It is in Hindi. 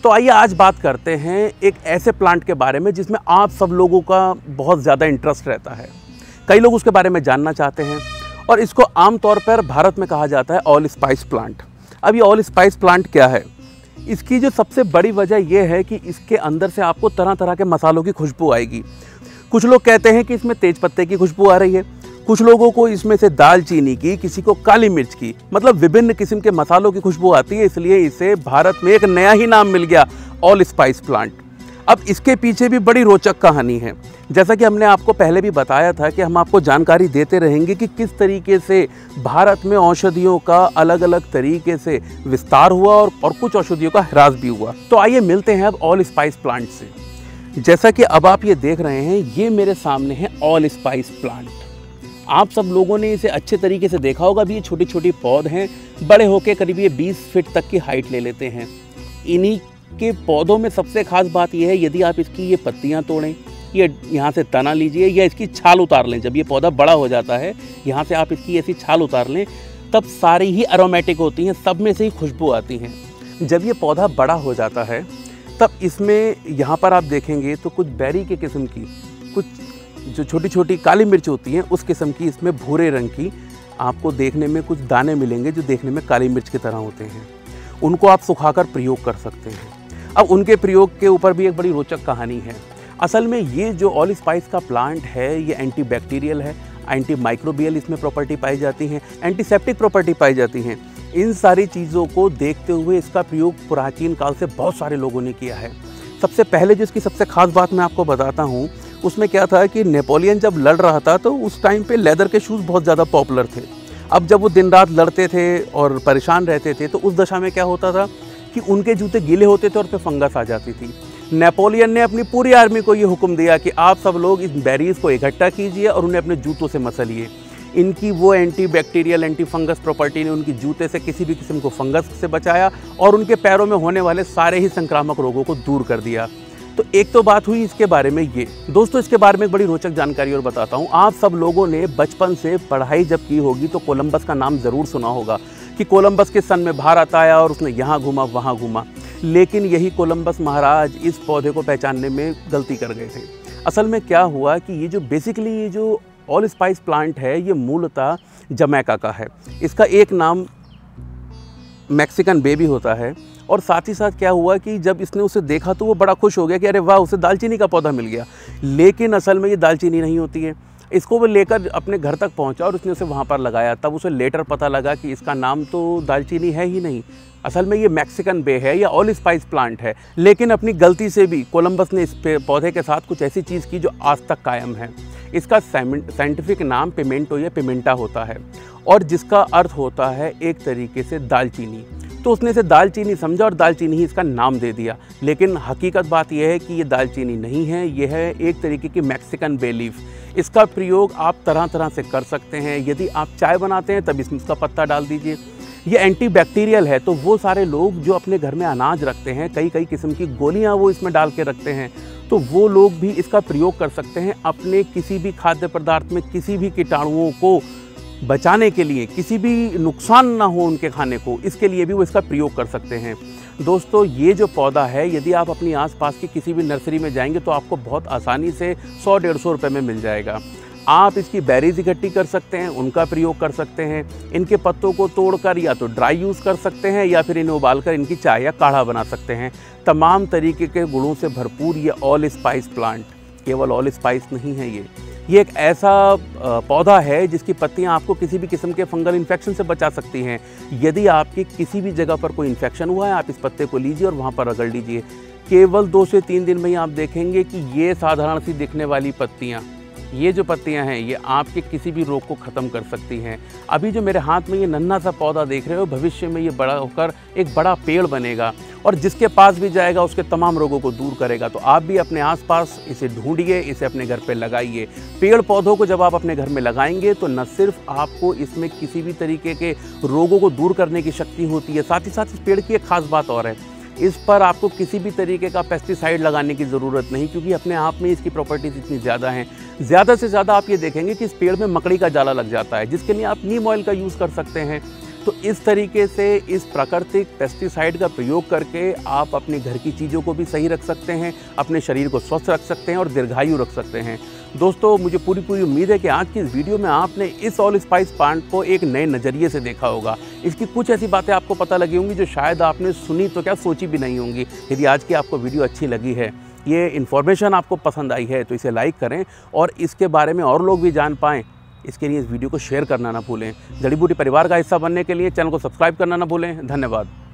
तो आइए आज बात करते हैं एक ऐसे प्लांट के बारे में जिसमें आप सब लोगों का बहुत ज़्यादा इंटरेस्ट रहता है। कई लोग उसके बारे में जानना चाहते हैं और इसको आमतौर पर भारत में कहा जाता है ऑल स्पाइस प्लांट। अब ये ऑल स्पाइस प्लांट क्या है? इसकी जो सबसे बड़ी वजह यह है कि इसके अंदर से आपको तरह तरह के मसालों की खुशबू आएगी। कुछ लोग कहते हैं कि इसमें तेज पत्ते की खुशबू आ रही है, कुछ लोगों को इसमें से दालचीनी की, किसी को काली मिर्च की, मतलब विभिन्न किस्म के मसालों की खुशबू आती है। इसलिए इसे भारत में एक नया ही नाम मिल गया, ऑल स्पाइस प्लांट। अब इसके पीछे भी बड़ी रोचक कहानी है। जैसा कि हमने आपको पहले भी बताया था कि हम आपको जानकारी देते रहेंगे कि किस तरीके से भारत में औषधियों का अलग अलग तरीके से विस्तार हुआ और कुछ औषधियों का ह्रास भी हुआ। तो आइए मिलते हैं अब ऑल स्पाइस प्लांट से। जैसा कि अब आप ये देख रहे हैं, ये मेरे सामने है ऑल स्पाइस प्लांट। आप सब लोगों ने इसे अच्छे तरीके से देखा होगा। अभी ये छोटी छोटी पौध हैं, बड़े होकर करीब ये 20 फीट तक की हाइट ले लेते हैं। इन्हीं के पौधों में सबसे खास बात यह है, यदि आप इसकी ये पत्तियां तोड़ें, ये यहाँ से तना लीजिए या इसकी छाल उतार लें, जब ये पौधा बड़ा हो जाता है यहाँ से आप इसकी ऐसी छाल उतार लें, तब सारी ही एरोमेटिक होती हैं, सब में से ही खुशबू आती हैं। जब ये पौधा बड़ा हो जाता है तब इसमें यहाँ पर आप देखेंगे तो कुछ बेरी के किस्म की, कुछ जो छोटी छोटी काली मिर्च होती हैं उस किस्म की, इसमें भूरे रंग की आपको देखने में कुछ दाने मिलेंगे जो देखने में काली मिर्च की तरह होते हैं। उनको आप सुखाकर प्रयोग कर सकते हैं। अब उनके प्रयोग के ऊपर भी एक बड़ी रोचक कहानी है। असल में ये जो ऑल स्पाइस का प्लांट है ये एंटी बैक्टीरियल है, एंटी माइक्रोबियल इसमें प्रॉपर्टी पाई जाती हैं, एंटीसेप्टिक प्रॉपर्टी पाई जाती हैं। इन सारी चीज़ों को देखते हुए इसका प्रयोग प्राचीन काल से बहुत सारे लोगों ने किया है। सबसे पहले जो इसकी सबसे खास बात मैं आपको बताता हूँ, उसमें क्या था कि नेपोलियन जब लड़ रहा था तो उस टाइम पे लेदर के शूज़ बहुत ज़्यादा पॉपुलर थे। अब जब वो दिन रात लड़ते थे और परेशान रहते थे तो उस दशा में क्या होता था कि उनके जूते गीले होते थे और उस पर फंगस आ जाती थी। नेपोलियन ने अपनी पूरी आर्मी को ये हुक्म दिया कि आप सब लोग इस बेरीज को इकट्ठा कीजिए और उन्हें अपने जूतों से मसलिए। इनकी वो anti bacterial anti fungus property ने उनकी जूते से किसी भी किस्म को फंगस से बचाया और उनके पैरों में होने वाले सारे ही संक्रामक रोगों को दूर कर दिया। तो एक तो बात हुई इसके बारे में ये। दोस्तों इसके बारे में एक बड़ी रोचक जानकारी और बताता हूँ। आप सब लोगों ने बचपन से पढ़ाई जब की होगी तो कोलंबस का नाम ज़रूर सुना होगा कि कोलंबस के सन में भारत आया और उसने यहाँ घूमा वहाँ घूमा। लेकिन यही कोलंबस महाराज इस पौधे को पहचानने में गलती कर गए थे। असल में क्या हुआ कि ये जो बेसिकली ये जो ऑल स्पाइस प्लांट है ये मूलतः जमैका का है। इसका एक नाम मैक्सिकन बेबी होता है। और साथ ही साथ क्या हुआ कि जब इसने उसे देखा तो वो बड़ा खुश हो गया कि अरे वाह, उसे दालचीनी का पौधा मिल गया। लेकिन असल में ये दालचीनी नहीं होती है। इसको वो लेकर अपने घर तक पहुंचा और उसने उसे वहाँ पर लगाया। तब उसे लेटर पता लगा कि इसका नाम तो दालचीनी है ही नहीं, असल में ये मैक्सिकन बे है या ऑल स्पाइस प्लांट है। लेकिन अपनी गलती से भी कोलंबस ने इस पौधे के साथ कुछ ऐसी चीज़ की जो आज तक कायम है। इसका साइंटिफिक नाम पिमेंटो या पिमेंटा होता है और जिसका अर्थ होता है एक तरीके से दालचीनी। तो उसने इसे दालचीनी समझा और दालचीनी ही इसका नाम दे दिया। लेकिन हकीकत बात यह है कि ये दालचीनी नहीं है, यह है एक तरीके की मैक्सिकन बे लीफ। इसका प्रयोग आप तरह तरह से कर सकते हैं। यदि आप चाय बनाते हैं तब इसमें उसका पत्ता डाल दीजिए। ये एंटी बैक्टीरियल है, तो वो सारे लोग जो अपने घर में अनाज रखते हैं, कई कई किस्म की गोलियां वो इसमें डाल के रखते हैं, तो वो लोग भी इसका प्रयोग कर सकते हैं अपने किसी भी खाद्य पदार्थ में किसी भी कीटाणुओं को बचाने के लिए, किसी भी नुकसान ना हो उनके खाने को, इसके लिए भी वो इसका प्रयोग कर सकते हैं। दोस्तों ये जो पौधा है यदि आप अपनी आसपास की किसी भी नर्सरी में जाएंगे तो आपको बहुत आसानी से 100-150 रुपये में मिल जाएगा। आप इसकी बेरीज इकट्ठी कर सकते हैं, उनका प्रयोग कर सकते हैं। इनके पत्तों को तोड़कर या तो ड्राई यूज़ कर सकते हैं या फिर इन्हें उबालकर इनकी चाय या काढ़ा बना सकते हैं। तमाम तरीके के गुणों से भरपूर ये ऑल स्पाइस प्लांट, केवल ऑल स्पाइस नहीं है, ये एक ऐसा पौधा है जिसकी पत्तियां आपको किसी भी किस्म के फंगल इन्फेक्शन से बचा सकती हैं। यदि आपकी किसी भी जगह पर कोई इन्फेक्शन हुआ है, आप इस पत्ते को लीजिए और वहाँ पर रगड़ लीजिए। केवल 2 से 3 दिन में ही आप देखेंगे कि ये साधारण सी दिखने वाली पत्तियाँ, ये जो पत्तियां हैं ये आपके किसी भी रोग को ख़त्म कर सकती हैं। अभी जो मेरे हाथ में ये नन्हा सा पौधा देख रहे हो, भविष्य में ये बड़ा होकर एक बड़ा पेड़ बनेगा और जिसके पास भी जाएगा उसके तमाम रोगों को दूर करेगा। तो आप भी अपने आसपास इसे ढूंढिए, इसे अपने घर पे लगाइए। पेड़ पौधों को जब आप अपने घर में लगाएंगे तो न सिर्फ आपको इसमें किसी भी तरीके के रोगों को दूर करने की शक्ति होती है, साथ ही साथ इस पेड़ की एक खास बात और है, इस पर आपको किसी भी तरीके का पेस्टिसाइड लगाने की ज़रूरत नहीं, क्योंकि अपने आप में इसकी प्रॉपर्टीज़ इतनी ज़्यादा हैं। ज़्यादा से ज़्यादा आप ये देखेंगे कि इस पेड़ में मकड़ी का जाला लग जाता है, जिसके लिए आप नीम ऑयल का यूज़ कर सकते हैं। तो इस तरीके से इस प्राकृतिक पेस्टिसाइड का प्रयोग करके आप अपने घर की चीज़ों को भी सही रख सकते हैं, अपने शरीर को स्वस्थ रख सकते हैं और दीर्घायु रख सकते हैं। दोस्तों, मुझे पूरी उम्मीद है कि आज की इस वीडियो में आपने इस ऑल स्पाइस प्लांट को एक नए नज़रिए से देखा होगा। इसकी कुछ ऐसी बातें आपको पता लगी होंगी जो शायद आपने सुनी तो क्या सोची भी नहीं होंगी। यदि आज की आपको वीडियो अच्छी लगी है, ये इन्फॉर्मेशन आपको पसंद आई है, तो इसे लाइक करें और इसके बारे में और लोग भी जान पाएँ, इसके लिए इस वीडियो को शेयर करना ना भूलें। जड़ी बूटी परिवार का हिस्सा बनने के लिए चैनल को सब्सक्राइब करना ना भूलें। धन्यवाद।